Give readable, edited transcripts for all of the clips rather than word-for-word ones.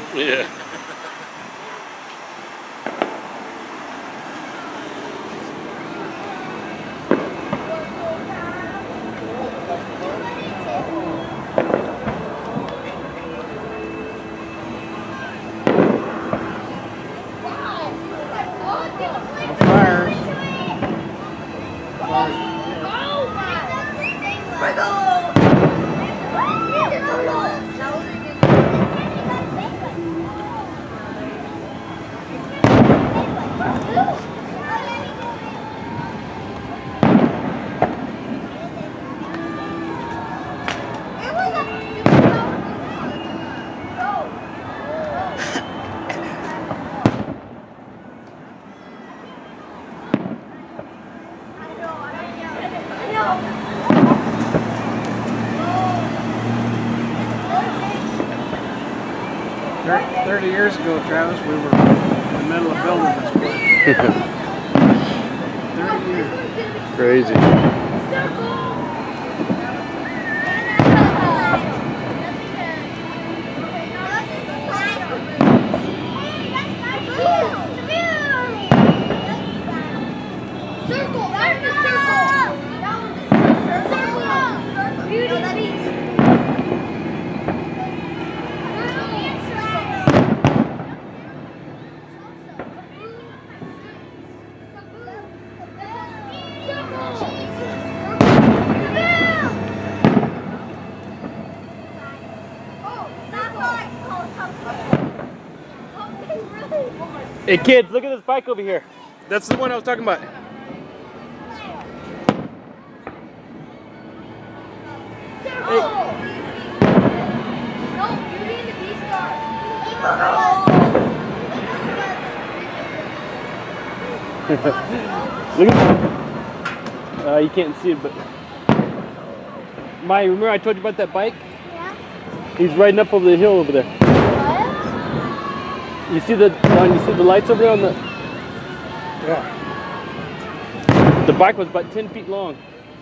Yeah. Right. 30 years ago, Travis, we were in the middle of building this place. 30 years. Crazy. Hey kids, look at this bike over here. That's the one I was talking about. Look at you can't see it, but remember I told you about that bike? Yeah. He's riding up over the hill over there. What? You see the lights over there on the? Yeah. The bike was about 10 feet long.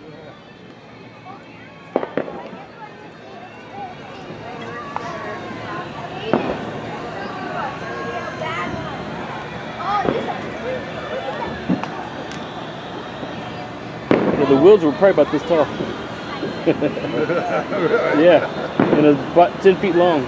Yeah, the wheels were probably about this tall. Yeah, and it was about 10 feet long.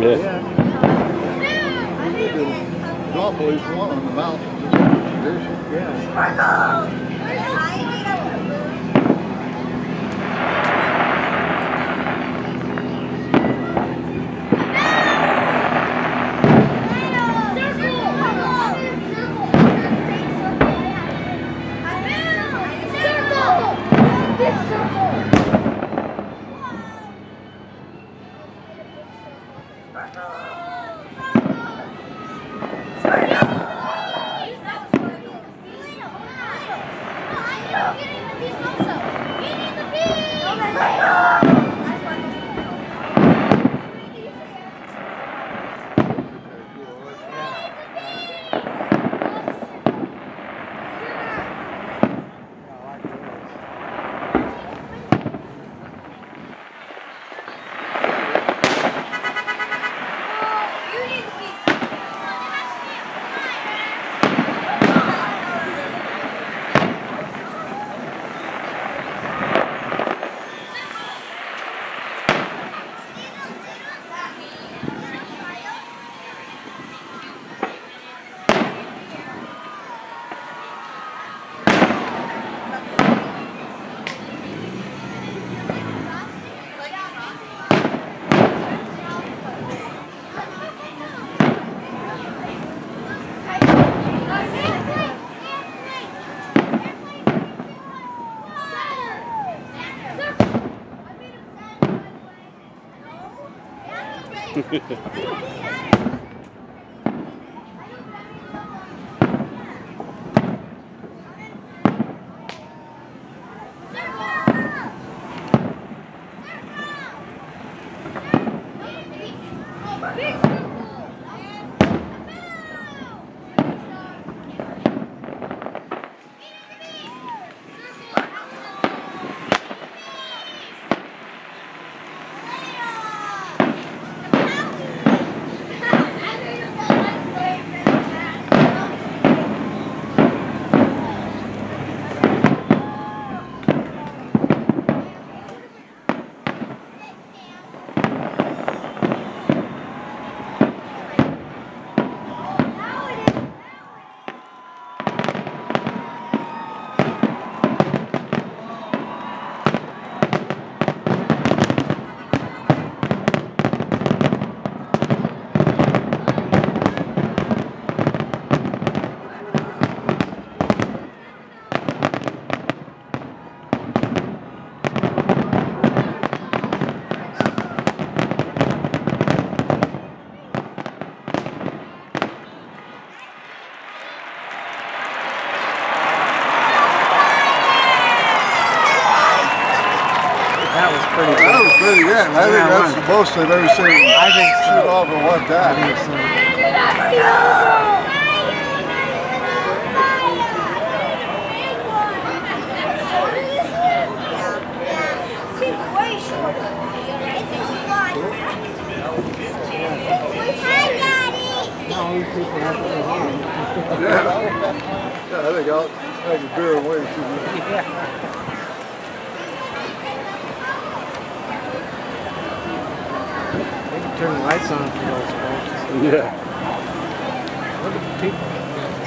Yeah. Drop at least one on the mountain. Yeah. That was pretty good. That was pretty good. I think that's the most I've ever seen. I think so. Shoot off in one time. I think so. Yeah, I think I'll have a beer and wait. Yeah. Turn the lights on for those folks. Yeah. Look at the people.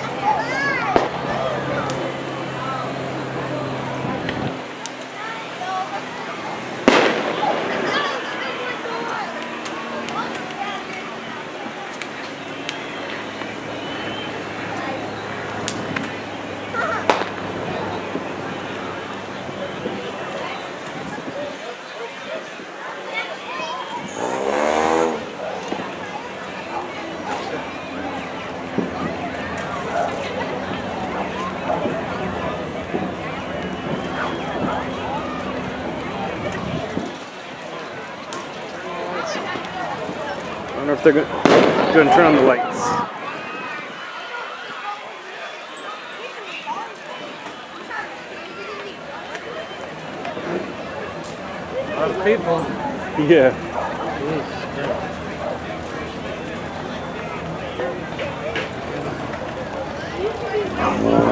I wonder if they're going to turn on the lights. A lot of people. Yeah. Jeez, yeah.